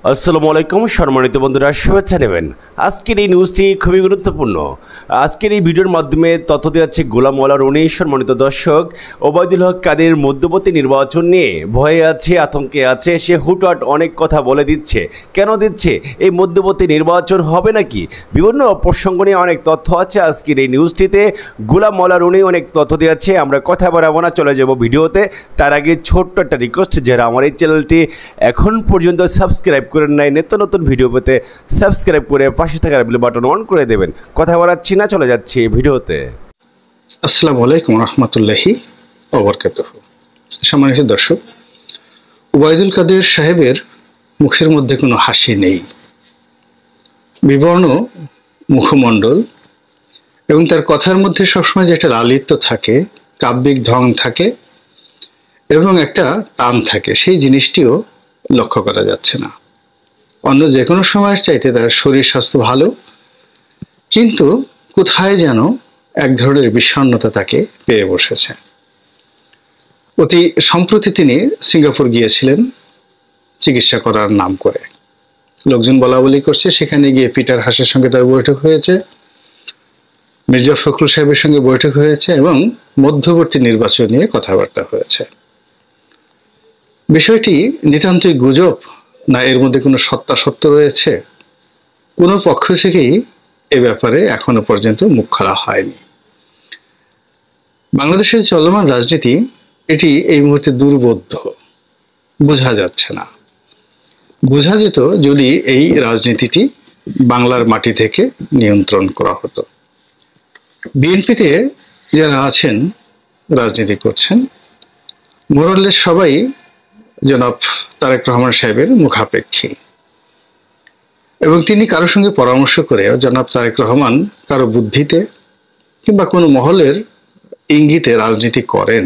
আসসালামু আলাইকুম সম্মানিত বন্ধুরা, শুভেচ্ছা নেবেন। আজকের এই নিউজটি খুবই গুরুত্বপূর্ণ। আজকের এই ভিডিওর মাধ্যমে তথ্য দেওয়াচ্ছে গোলাম মোল্লা রনি। সম্মানিত দর্শক, ওবায়দুল হক কাদের মধ্যবর্তী নির্বাচন নিয়ে ভয়ে আছে, আতঙ্কে আছে। সে হুটহাট অনেক কথা বলে দিচ্ছে। কেন দিচ্ছে? এই মধ্যবর্তী নির্বাচন হবে নাকি? বিভিন্ন প্রসঙ্গ নিয়ে অনেক তথ্য আছে আজকের এই নিউজটিতে। গোলাম মোল্লা রনি অনেক তথ্য দেওয়াচ্ছে। আমরা কথা বাড়াবো না, চলে যাব ভিডিওতে। তার আগে ছোট্ট একটা রিকোয়েস্ট, যারা আমার এই চ্যানেলটি এখন পর্যন্ত সাবস্ক্রাইব করেন নাই, নিত্য নতুন ভিডিও পেতে সাবস্ক্রাইব করে পাশে থাকার বেল বাটন অন করে দেবেন। কথা বলাচ্ছি না, চলে যাচ্ছি ভিডিওতে। আসসালামু আলাইকুম রহমতুল্লাহি ওয়া বারাকাতুহু। সম্মানিত দর্শক, ওবায়দুল কাদের সাহেবের মুখের মধ্যে কোনো হাসি নেই, বিবর্ণ মুখমণ্ডল, এবং তার কথার মধ্যে সবসময় যে একটা লালিত্য থাকে, কাব্যিক ঢং থাকে এবং একটা টান থাকে, সেই জিনিসটিও লক্ষ্য করা যাচ্ছে না। অন্য যে কোনো সময়ের চাইতে তার শরীর স্বাস্থ্য ভালো, কিন্তু কোথায় যেন এক ধরনের বিষণ্ণতা তাকে পেয়ে বসেছে। অতি সম্প্রতি তিনি সিঙ্গাপুর গিয়েছিলেন চিকিৎসা করার নাম করে। লোকজন বলা বলি করছে সেখানে গিয়ে পিটার হাসের সঙ্গে তার বৈঠক হয়েছে, মির্জা ফখরুল সাহেবের সঙ্গে বৈঠক হয়েছে এবং মধ্যবর্তী নির্বাচন নিয়ে কথাবার্তা হয়েছে। বিষয়টি নিতান্তই গুজব, না এর মধ্যে কোনো সত্যাসত্য রয়েছে? কোনো পক্ষ থেকেই এ ব্যাপারে এখনো পর্যন্ত মুখ খোলা হয়নি। বাংলাদেশের চলমান রাজনীতি এটি এই মুহূর্তে দুর্বোধ্য, বোঝা যাচ্ছে না। বোঝা যেত যদি এই রাজনীতিটি বাংলার মাটি থেকে নিয়ন্ত্রণ করা হতো। বিএনপিতে যারা আছেন, রাজনীতি করছেন, মোরালেস সবাই জনাব তারেক রহমান সাহেবের মুখাপেক্ষী, এবং তিনি কারোর সঙ্গে পরামর্শ করে জনাব তারেক রহমান কারো বুদ্ধিতে কিংবা কোনো মহলের ইঙ্গিতে রাজনীতি করেন,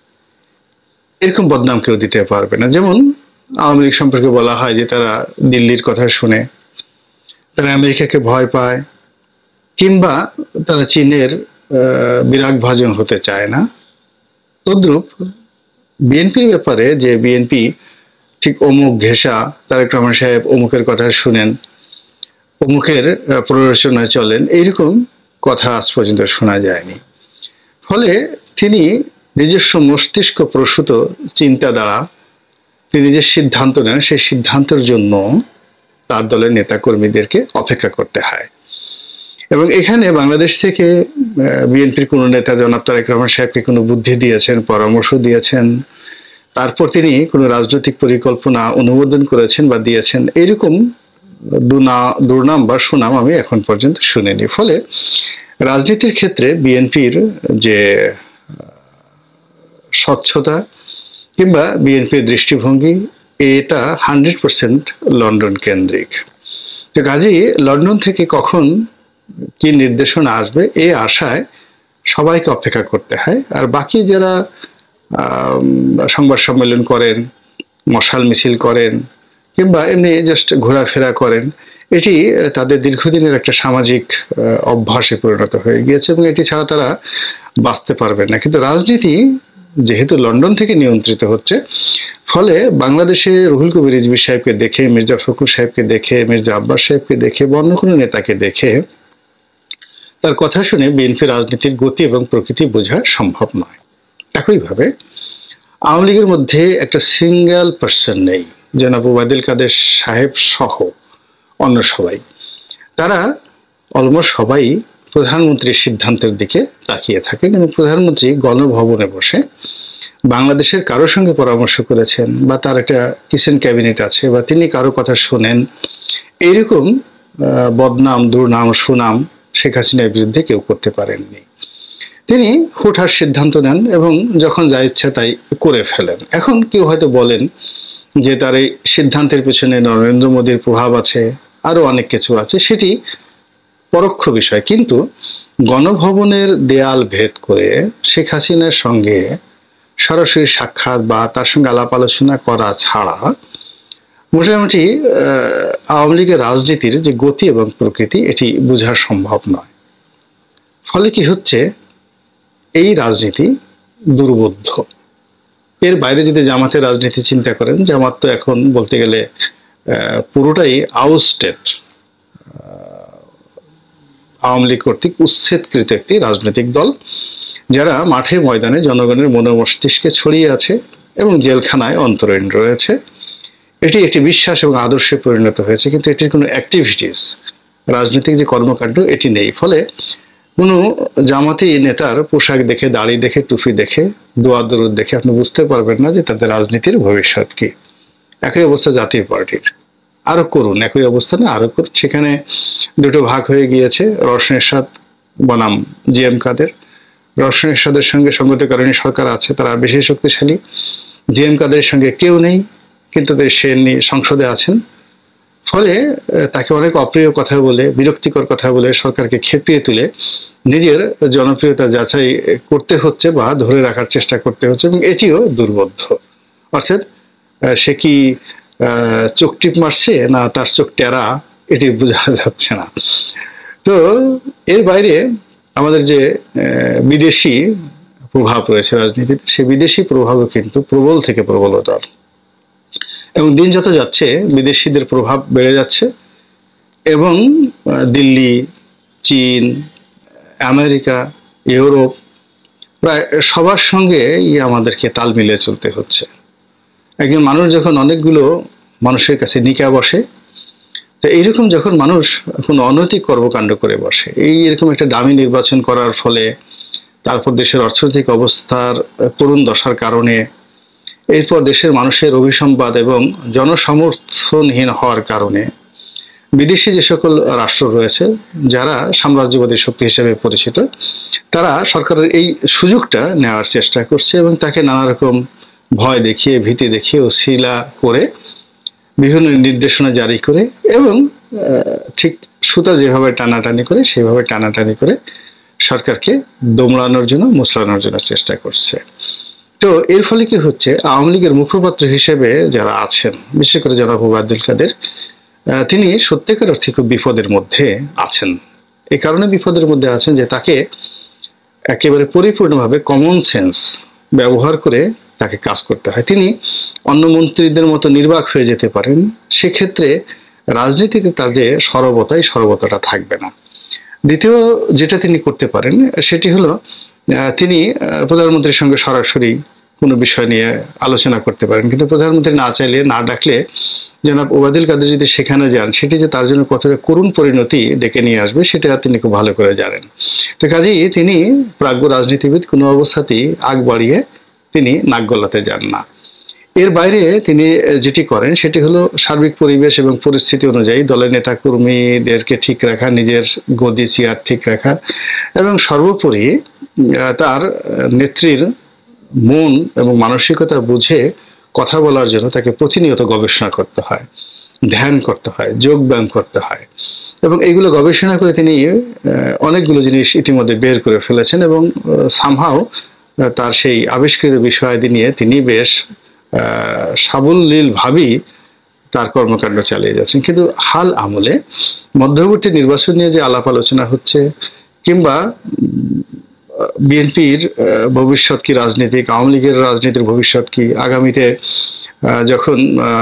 এরকম বদনাম কেউ দিতে পারবে না। যেমন আওয়ামী লীগ সম্পর্কে বলা হয় যে তারা দিল্লির কথা শুনে, তারা আমেরিকাকে ভয় পায়, কিংবা তারা চীনের বিরাগ ভাজন হতে চায় না। তদ্রূপ বিএনপির ব্যাপারে যে বিএনপি ঠিক অমুক ঘেঁষা, তারেক রহমান সাহেব অমুকের কথা শুনেন, অমুকের প্ররোচনায় চলেন, এইরকম কথা আজ পর্যন্ত শোনা যায়নি। ফলে তিনি নিজস্ব মস্তিষ্ক প্রসূত চিন্তা দ্বারা তিনি যে সিদ্ধান্ত নেন, সেই সিদ্ধান্তের জন্য তার দলের নেতাকর্মীদেরকে অপেক্ষা করতে হয়। এবং এখানে বাংলাদেশ থেকে বিএনপির কোনো নেতা জনাব তারেক রহমান সাহেবকে কোনো বুদ্ধি দিয়েছেন, পরামর্শ দিয়েছেন, তারপর তিনি কোনো রাজনৈতিক পরিকল্পনা অনুমোদন করেছেন বা দিয়েছেন, এরকম দুর্নাম বা সুনাম আমি এখন পর্যন্ত শুনিনি। ফলে রাজনীতির ক্ষেত্রে বিএনপির যে স্বচ্ছতা কিংবা বিএনপির দৃষ্টিভঙ্গি, এটা 100% লন্ডন কেন্দ্রিক। তো কাজেই লন্ডন থেকে কখন কি নির্দেশনা আসবে এই আশায় সবাইকে অপেক্ষা করতে হয়। আর বাকি যারা সংবাদ সম্মেলন করেন, মশাল মিছিল করেন, কিংবা এমনি জাস্ট ঘোরাফেরা করেন, এটি তাদের দীর্ঘদিনের একটা সামাজিক অভ্যাসে পরিণত হয়ে গিয়েছে এবং এটি ছাড়া তারা বাঁচতে পারবে না। কিন্তু রাজনীতি যেহেতু লন্ডন থেকে নিয়ন্ত্রিত হচ্ছে, ফলে বাংলাদেশে রুহুল কবির রিজভী সাহেবকে দেখে, মির্জা ফখরুল সাহেবকে দেখে, মির্জা আব্বাস সাহেবকে দেখে বা অন্য কোনো নেতাকে দেখে তার কথা শুনে বিএনপি রাজনীতির গতি এবং প্রকৃতি বোঝা সম্ভব নয়। একইভাবে আওয়ামী লীগের মধ্যে একটা সিঙ্গেল পার্সন নেই, জনাব ওবায়দুল কাদের সাহেব সহ অন্য সবাই। তারা অলমোস্ট সবাই প্রধানমন্ত্রীর সিদ্ধান্তের দিকে তাকিয়ে থাকেন এবং প্রধানমন্ত্রী গণভবনে বসে বাংলাদেশের কারোর সঙ্গে পরামর্শ করেছেন বা তার একটা কিচেন ক্যাবিনেট আছে বা তিনি কারো কথা শোনেন, এইরকম বদনাম, দুর্নাম, সুনাম শেখ হাসিনার বিরুদ্ধে কেউ করতে পারেননি। তিনি হুটহাট সিদ্ধান্ত নেন এবং যখন যা ইচ্ছা তাই করে ফেলেন। এখন কেউ হয়তো বলেন যে তার এই সিদ্ধান্তের পেছনে নরেন্দ্র মোদীর প্রভাব আছে, আরো অনেক কিছু আছে, সেটি পরোক্ষ বিষয়। কিন্তু গণভবনের দেয়াল ভেদ করে শেখ হাসিনার সঙ্গে সরাসরি সাক্ষাৎ বা তার সঙ্গে আলাপ আলোচনা করা ছাড়া মোটামুটি আওয়ামী লীগের রাজনীতির যে গতি এবং প্রকৃতি এটি বোঝা সম্ভব নয়। ফলে কি হচ্ছে, এই রাজনীতি দুর্বোধ্য। এর বাইরে যদি জামাতের রাজনীতি চিন্তা করেন, জামাত তো এখন বলতে গেলে পুরোটাই আউটস্টেট আওয়ামী লীগ কর্তৃক উচ্ছেদকৃত একটি রাজনৈতিক দল, যারা মাঠে ময়দানে জনগণের মনোমস্তিষ্কে ছড়িয়ে আছে এবং জেলখানায় অন্তরীণ রয়েছে। এটি একটি বিশ্বাস এবং আদর্শে পরিণত হয়েছে, কিন্তু এটির কোনো অ্যাক্টিভিটিস, রাজনৈতিক যে কর্মকাণ্ড এটি নেই। ফলে কোনো জামাতি নেতার পোশাক দেখে, দাড়ি দেখে, টুপি দেখে, দোয়া দরুদ দেখে আপনি বুঝতে পারবেন না যে তাদের রাজনীতির ভবিষ্যৎ কি। একই অবস্থা জাতীয় পার্টির, আরো করুন, একই অবস্থা না আরো করুন। সেখানে দুটো ভাগ হয়ে গিয়েছে, রওশন এরশাদ বনাম জিএম কাদের। রওশন এরশাদের সঙ্গে সংগতিকারিণী সরকার আছে, তারা বেশি শক্তিশালী। জিএম কাদের সঙ্গে কেউ নেই, কিন্তু সে সংসদে আছেন। ফলে তাকে অনেক অপ্রিয় কথা বলে, বিরক্তিকর কথা বলে, সরকারকে খেপিয়ে তুলে নিজের জনপ্রিয়তা যাচাই করতে হচ্ছে বা ধরে রাখার চেষ্টা করতে হচ্ছে, এবং এটিও দুর্বোধ্য। অর্থাৎ সে কি চোখ টিপ মারছে না তার চোখ টেরা, এটি বোঝা যাচ্ছে না। তো এর বাইরে আমাদের যে বিদেশি প্রভাব রয়েছে রাজনীতিতে, সেই বিদেশি প্রভাবও কিন্তু প্রবল থেকে প্রবলতর, এবং দিন যত যাচ্ছে বিদেশিদের প্রভাব বেড়ে যাচ্ছে, এবং দিল্লি, চীন, আমেরিকা, ইউরোপ প্রায় সবার সঙ্গে আমাদেরকে তাল মিলিয়ে চলতে হচ্ছে। একজন মানুষ যখন অনেকগুলো মানুষের কাছে নিকা বসে, তো এইরকম যখন মানুষ কোনো অনৈতিক কর্মকাণ্ড করে বসে, এরকম একটা দামি নির্বাচন করার ফলে, তারপর দেশের অর্থনৈতিক অবস্থার করুণ দশার কারণে, এরপর দেশের মানুষের অভিসম্পাদ এবং জনসমর্থনহীন হওয়ার কারণে বিদেশি যে সকল রাষ্ট্র রয়েছে যারা সাম্রাজ্যবাদী শক্তি হিসেবে পরিচিত, তারা সরকারের এই সুযোগটা নেওয়ার চেষ্টা করছে এবং তাকে নানা রকম ভয় দেখিয়ে, ভীতি দেখিয়ে, অশিলা করে, বিভিন্ন নির্দেশনা জারি করে, এবং ঠিক সুতা যেভাবে টানাটানি করে সেইভাবে টানাটানি করে সরকারকে দোমড়ানোর জন্য, মুচড়ানোর জন্য চেষ্টা করছে। তো এর ফলে কি হচ্ছে, আওয়ামী লীগের মুখপাত্র হিসেবে যারা আছেন, বিশেষ করে জনাব ওবায়দুল কাদের, তিনি সত্যিকার অর্থে খুব বিপদের মধ্যে আছেন। এই কারণে বিপদের মধ্যে আছেন যে তাকে একেবারে পরিপূর্ণভাবে কমন সেন্স ব্যবহার করে তাকে কাজ করতে হয়। তিনি অন্য মন্ত্রীদের মতো নির্বাক হয়ে যেতে পারেন, সেক্ষেত্রে রাজনীতিতে তার যে সরবতা, এই সরবতাটা থাকবে না। দ্বিতীয় যেটা তিনি করতে পারেন সেটি হলো তিনি প্রধানমন্ত্রীর সঙ্গে সরাসরি কোনো বিষয় নিয়ে আলোচনা করতে পারেন, কিন্তু প্রধানমন্ত্রী না চাইলে, না ডাকলে জনাব ওবায়দুল কাদের যদি সেখানে যান, সেটি যে তার জন্য কতটা করুণ পরিণতি ডেকে নিয়ে আসবে সেটা তিনি খুব ভালো করে জানেন। তো কাজেই তিনি প্রাজ্ঞ রাজনীতিবিদ, কোনো অবস্থাতেই আগ বাড়িয়ে তিনি নাক গলাতে যান না। এর বাইরে তিনি যেটি করেন সেটি হলো সার্বিক পরিবেশ এবং পরিস্থিতি অনুযায়ী দলের নেতা কর্মীদেরকে ঠিক রাখা, নিজের গদি চেয়ার ঠিক রাখা, এবং সর্বোপরি তার নেত্রীর মন এবং মানসিকতা বুঝে কথা বলার জন্য তাকে প্রতিনিয়ত গবেষণা করতে হয়, ধ্যান করতে হয়, যোগ ব্যায়াম করতে হয়, এবং এইগুলো গবেষণা করে তিনি অনেকগুলো জিনিস ইতিমধ্যে বের করে ফেলেছেন, এবং সামহাও তার সেই আবিষ্কৃত বিষয়াদি নিয়ে তিনি বেশ সাবলীলভাবেই তার কর্মকাণ্ড চালিয়ে যাচ্ছেন। কিন্তু হাল আমলে মধ্যবর্তী নির্বাচন নিয়ে যে আলাপ আলোচনা হচ্ছে, কিংবা বিএনপির ভবিষ্যৎ কি রাজনীতিক, আওয়ামী লীগের রাজনীতির ভবিষ্যৎ কি, আগামীতে যখন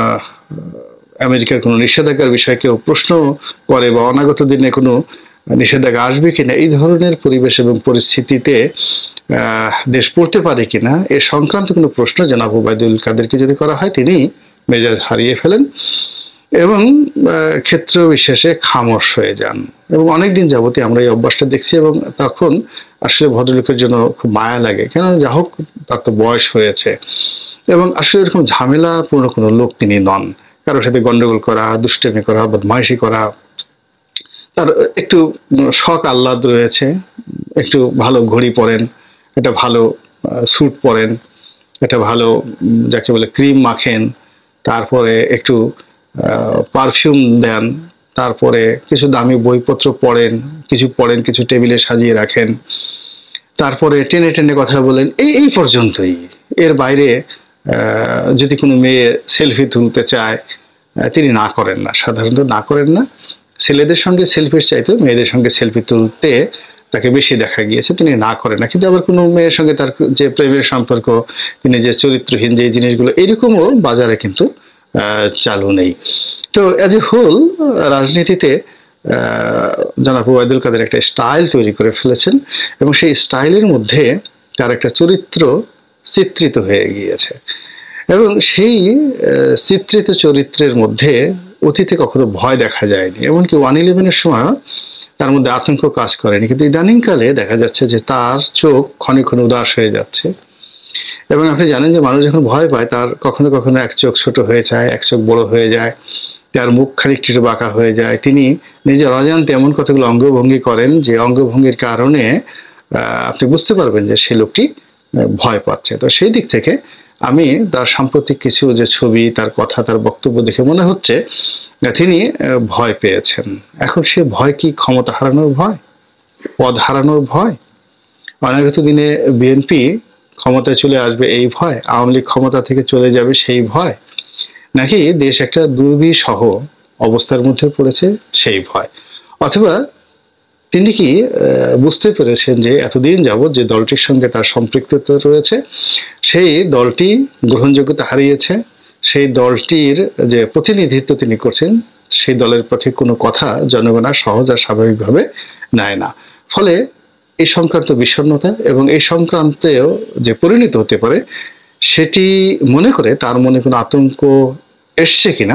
আমেরিকার কোনো নিষেধাজ্ঞার বিষয়ে কেউ প্রশ্ন করে বা অনাগত দিনে কোনো নিষেধাজ্ঞা আসবে কিনা, এই ধরনের পরিবেশ এবং পরিস্থিতিতে দেশ পড়তে পারে কিনা, এ সংক্রান্ত কোনো প্রশ্ন জনাব ওবায়দুল কাদেরকে যদি করা হয়, তিনি মেজাজ হারিয়ে ফেলেন এবং ক্ষেত্র বিশেষে খামোশ হয়ে যান। এবং অনেকদিন যাবতীয় আমরা এই অভ্যাসটা দেখছি, এবং তখন আসলে ভদ্রলোকের জন্য খুব মায়া লাগে, কেন যা হোক তার তো বয়স হয়েছে, এবং আসলে এরকম ঝামেলাপূর্ণ কোনো লোক তিনি নন। কারোর সাথে গন্ডগোল করা, দুষ্টামি করা, বদমাইশি করা, তার একটু শখ আহ্লাদ রয়েছে, একটু ভালো ঘড়ি পরেন, একটা ভালো স্যুট পরেন, একটা ভালো যাকে বলে ক্রিম মাখেন, তারপরে একটু পারফিউম দেন, তারপরে কিছু দামি বইপত্র পড়েন, কিছু টেবিলে সাজিয়ে রাখেন, তারপরে টেনে টেনে কথা বলেন, এই পর্যন্তই। এর বাইরে যদি কোনো মেয়ে সেলফি তুলতে চায়, তিনি না করেন না, সাধারণত না করেন না। ছেলেদের সঙ্গে সেলফির চাইতেও মেয়েদের সঙ্গে সেলফি তুলতে তাকে বেশি দেখা গিয়েছে, তিনি না করেন না। কিন্তু আবার কোনো মেয়ের সঙ্গে তার যে প্রেমের সম্পর্ক, তিনি যে চরিত্রহীন যে জিনিসগুলো, এরকমও বাজারে কিন্তু চালু নেই। তো অ্যাজ এ হোল রাজনীতিতে জনাব ওবায়দুল কাদের একটা স্টাইল তৈরি করে ফেলেছেন এবং সেই স্টাইলের মধ্যে তার একটা চরিত্র চিত্রিত হয়ে গিয়েছে এবং সেই চিত্রিত চরিত্রের মধ্যে অতীতে কখনো ভয় দেখা যায়নি, এমনকি 1/11-এর সময় তার মধ্যে আতঙ্ক কাজ করেনি, কিন্তু ইদানিংকালে দেখা যাচ্ছে যে তার চোখ ক্ষণে ক্ষণে উদাস হয়ে যাচ্ছে। এবং আপনি জানেন যে মানুষ যখন ভয় পায় তার কখনো কখনো এক চোখ ছোট হয়ে যায়, এক চোখ বড় হয়ে যায়, তার মুখ খানিকটি বাঁকা হয়ে যায়। তিনি নিজের অজান্তে এমন কতগুলো অঙ্গভঙ্গি করেন যে অঙ্গভঙ্গির কারণে আপনি বুঝতে পারবেন যে সেই লোকটি ভয় পাচ্ছে। তো সেই দিক থেকে আমি তার সাম্প্রতিক কিছু যে ছবি, তার কথা, তার বক্তব্য দেখে মনে হচ্ছে তিনি ভয় পেয়েছেন। এখন সে ভয় কি ক্ষমতা হারানোর ভয়, পদ হারানোর ভয়, অনাগত দিনে বিএনপি ক্ষমতায় চলে আসবে এই ভয়, আওয়ামী লীগ ক্ষমতা থেকে চলে যাবে সেই ভয়, নাকি দেশ একটা দুর্বিষহ অবস্থার মধ্যে পড়েছে সেই ভয়? অথবা তিনি কি বুঝতে পেরেছেন যে এতদিন যাবৎ যে দলটির সঙ্গে তার সম্পৃক্ততা রয়েছে সেই দলটি গ্রহণযোগ্যতা হারিয়েছে, সেই দলটির যে প্রতিনিধিত্ব তিনি করছেন সেই দলের পক্ষে কোনো কথা জনগণ আর সহজ আর স্বাভাবিকভাবে নেয় না। ফলে এই সংক্রান্ত বিষণ্ণতা এবং এই সংক্রান্তেও যে পরিণত হতে পারে সেটি মনে করে তার মনে কোনো আতঙ্ক এসছে কিনা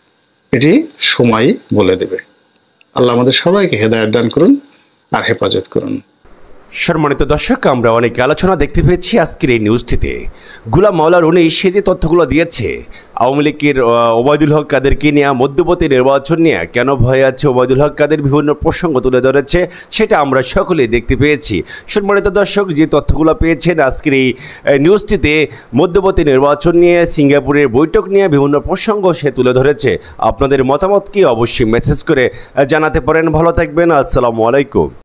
এটি সময় বলে দেবে। আল্লাহ আমাদের সবাইকে হেদায়েত দান করুন আর হেফাজত করুন। সম্মানিত দর্শক, আমরা অনেক আলোচনা দেখতে পেয়েছি আজকের এই নিউজটিতে। গোলাম মাওলা রনি সে যে তথ্যগুলো দিয়েছে আওয়ামী লীগের ওবায়দুল হক কাদেরকে নিয়ে মধ্যবর্তী নির্বাচন নিয়ে কেন ভয় আছে, ওবায়দুল হক কাদের বিভিন্ন প্রসঙ্গ তুলে ধরেছে, সেটা আমরা সকলেই দেখতে পেয়েছি। সম্মানিত দর্শক, যে তথ্যগুলো পেয়েছেন আজকের এই নিউজটিতে মধ্যবর্তী নির্বাচন নিয়ে, সিঙ্গাপুরের বৈঠক নিয়ে বিভিন্ন প্রসঙ্গ সে তুলে ধরেছে। আপনাদের মতামতকে অবশ্যই মেসেজ করে জানাতে পারেন। ভালো থাকবেন। আসসালামু আলাইকুম।